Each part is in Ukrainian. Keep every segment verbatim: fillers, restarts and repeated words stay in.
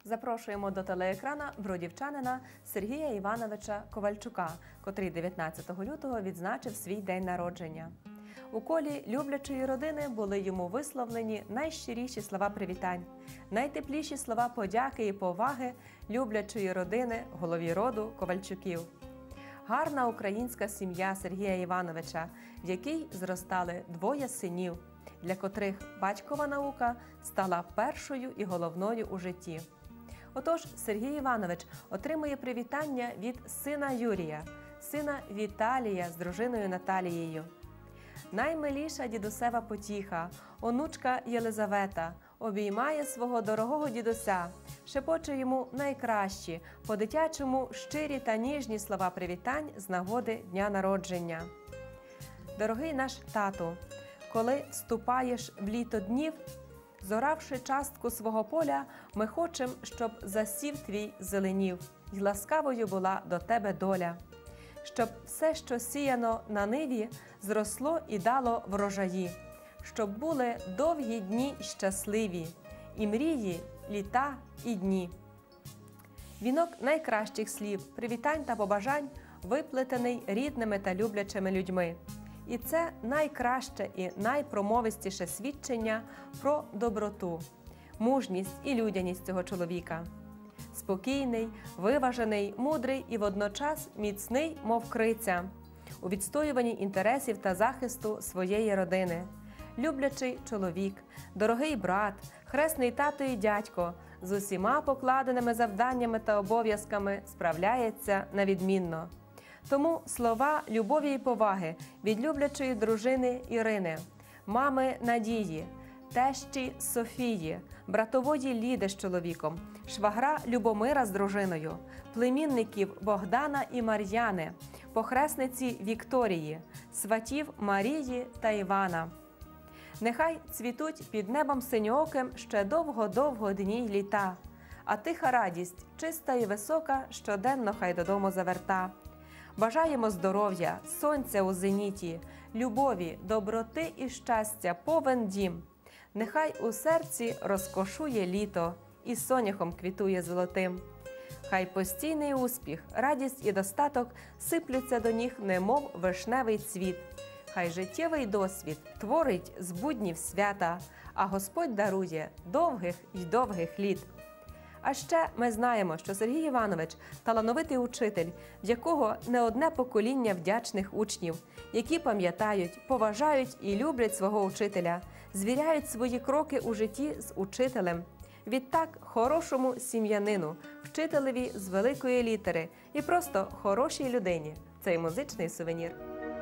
Запрошуємо до телеекрана бродівчанина Сергія Івановича Ковальчука, котрий дев'ятнадцятого лютого відзначив свій день народження. У колі люблячої родини були йому висловлені найщиріші слова привітань, найтепліші слова подяки і поваги люблячої родини, голові роду Ковальчуків. Гарна українська сім'я Сергія Івановича, в якій зростали двоє синів, для котрих батькова наука стала першою і головною у житті. Отож, Сергій Іванович отримує привітання від сина Юрія, сина Віталія з дружиною Наталією. Наймиліша дідусева потіха, онучка Єлизавета, обіймає свого дорогого дідуся, шепоче йому найкращі, по-дитячому щирі та ніжні слова привітань з нагоди дня народження. Дорогий наш тату, коли вступаєш в літо днів, зоравши частку свого поля, ми хочем, щоб засів твій зеленів, й ласкавою була до тебе доля. Щоб все, що сіяно на ниві, зросло і дало врожаї, щоб були довгі дні щасливі, і мрії, літа і дні. Вінок найкращих слів, привітань та побажань виплетений рідними та люблячими людьми. І це найкраще і найпромовистіше свідчення про доброту, мужність і людяність цього чоловіка. Спокійний, виважений, мудрий і водночас міцний, мов криця, у відстоюванні інтересів та захисту своєї родини. Люблячий чоловік, дорогий брат, хресний тато і дядько з усіма покладеними завданнями та обов'язками справляється навідмінно. Тому слова любові і поваги від люблячої дружини Ірини, мами Надії, тещі Софії, братової Ліди з чоловіком, швагра Любомира з дружиною, племінників Богдана і Мар'яни, похресниці Вікторії, сватів Марії та Івана. Нехай цвітуть під небом синьооким ще довго-довго дні й літа, а тиха радість, чиста і висока, щоденно хай додому заверта. Бажаємо здоров'я, сонця у зеніті, любові, доброти і щастя повен дім. Нехай у серці розкошує літо і соняхом квітує золотим. Хай постійний успіх, радість і достаток сиплються до ніг, немов вишневий цвіт. Хай життєвий досвід творить з буднів свята, а Господь дарує довгих й довгих літ. А ще ми знаємо, що Сергій Іванович – талановитий учитель, в якого не одне покоління вдячних учнів, які пам'ятають, поважають і люблять свого учителя, звіряють свої кроки у житті з учителем. Відтак, хорошому сім'янину, вчителеві з великої літери і просто хорошій людині – цей музичний сувенір.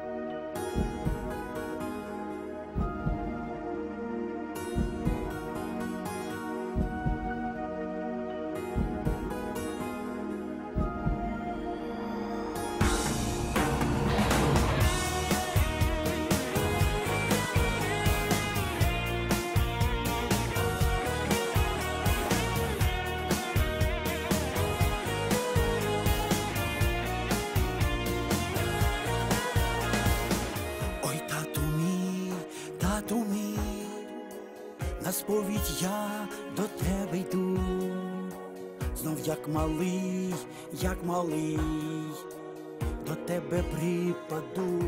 На сповідь я до тебе йду, знов як малий, як малий, до тебе припаду.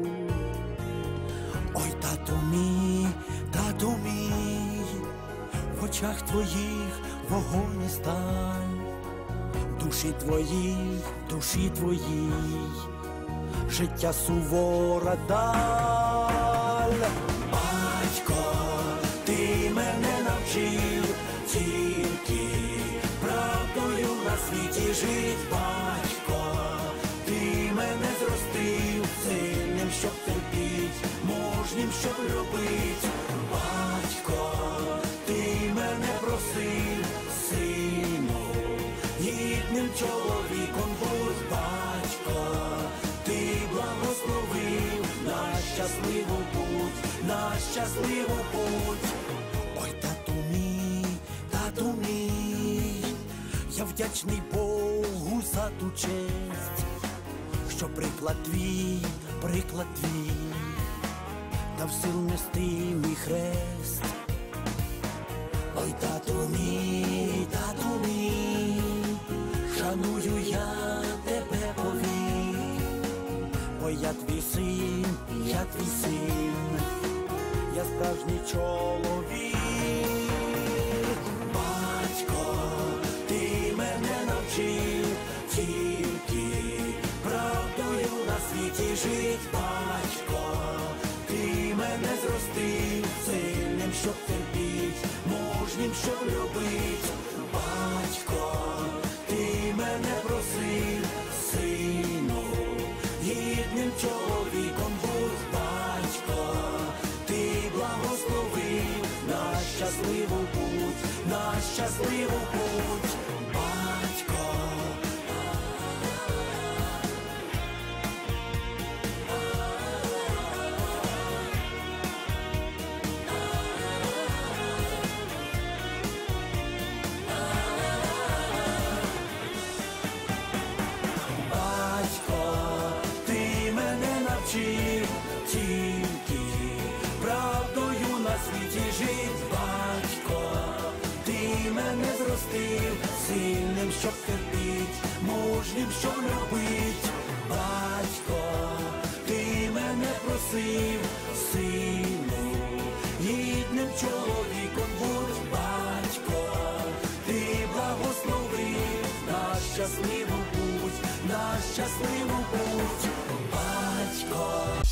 Ой, тату мій, тату мій, в очах твоїх вогонь і сталь, душі твоїй, душі твоїй, життя сувора даль. Батько, ти мене навчив тільки правдою на світі жить. Батько, ти мене зростив сильним, щоб терпіть, мужнім, щоб любить. Батько, ти мене просив, сину, гідним чоловіком будь. Батько, ти благословив на щасливу путь, на щасливу путь. Ой, тату мій, тату мій, я вдячний Богу за ту честь, що приклад твій, приклад твій, дав сил нести мій хрест. Ой, тату мій, тату мій, син, я твій син, я справжній чоловік. Батько, ти мене навчив тільки правдою на світі жить. Батько, ти мене зростив сильним, щоб терпіть, мужнім, щоб любить. Батько, ти мене просив, сину, гідним чоловіком будь. Батько, ти благословив на щасливу путь, на щасливу путь. Батько, навчив тільки правдою на світі жить. Батько, ти мене зростив сильним, щоб терпіть, мужнім, щоб любить. Батько, ти мене просив, сину, гідним чоловіком будь. Батько, ти благословив на щасливу путь, на щасливу путь. Батько.